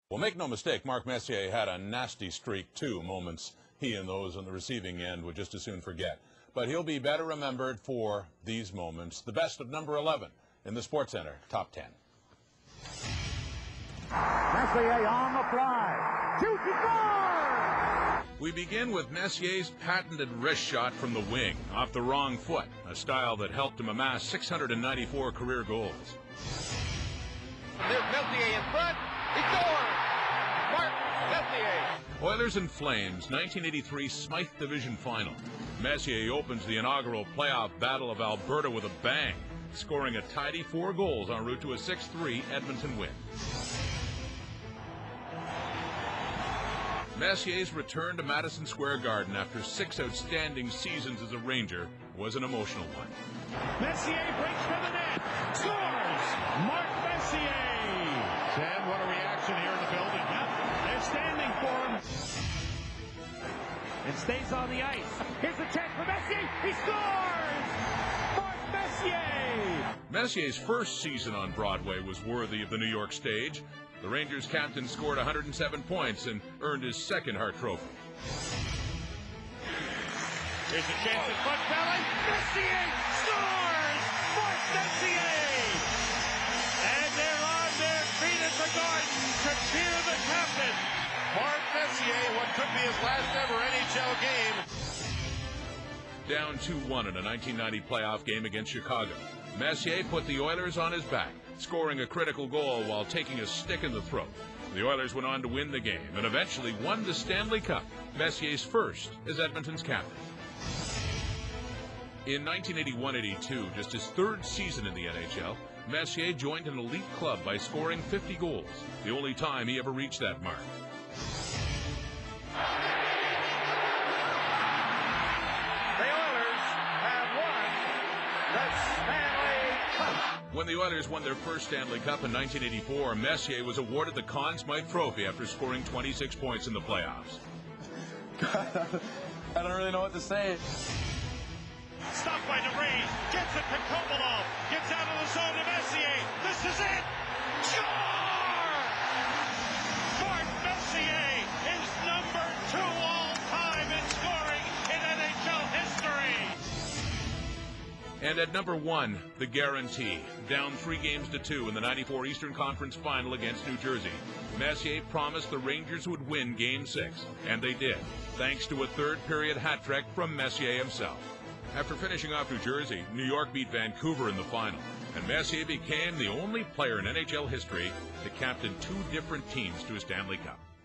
Well, make no mistake, Mark Messier had a nasty streak, too, moments he and those on the receiving end would just as soon forget. But he'll be better remembered for these moments. The best of number 11 in the SportsCenter Top 10. Messier on the fly. Shoots and scores! We begin with Messier's patented wrist shot from the wing, off the wrong foot, a style that helped him amass 694 career goals. There's Messier in front. He scores! Mark Messier. Oilers and Flames, 1983 Smythe Division Final. Messier opens the inaugural playoff battle of Alberta with a bang, scoring a tidy 4 goals en route to a 6-3 Edmonton win. Messier's return to Madison Square Garden after 6 outstanding seasons as a Ranger was an emotional one. Messier breaks for the net. Scores! Mark Messier! Sam, what a reaction here in the building. They're standing for him. And stays on the ice. Here's a chance for Messier. He scores! Mark Messier! Messier's first season on Broadway was worthy of the New York stage. The Rangers captain scored 107 points and earned his second Hart Trophy. Here's a chance at front belly. Messier scores! Mark Messier! And they're on their feet at the Garden to cheer the captain. Mark Messier, what could be his last ever NHL game. Down 2-1 in a 1990 playoff game against Chicago. Messier put the Oilers on his back, scoring a critical goal while taking a stick in the throat. The Oilers went on to win the game and eventually won the Stanley Cup, Messier's first as Edmonton's captain. In 1981-82, just his third season in the NHL, Messier joined an elite club by scoring 50 goals, the only time he ever reached that mark. When the Oilers won their first Stanley Cup in 1984, Messier was awarded the Conn Smythe Trophy after scoring 26 points in the playoffs. I don't really know what to say. Stopped by DeVries, gets it to Kovalov, gets out of the zone to Messier. This is it! Score! Mark Messier is number 2 all-time in scoring in NHL history. And at number 1, the guarantee. Down 3-2 in the 94 Eastern Conference Final against New Jersey. Messier promised the Rangers would win Game 6, and they did, thanks to a third-period hat trick from Messier himself. After finishing off New Jersey, New York beat Vancouver in the final, and Messier became the only player in NHL history to captain 2 different teams to a Stanley Cup.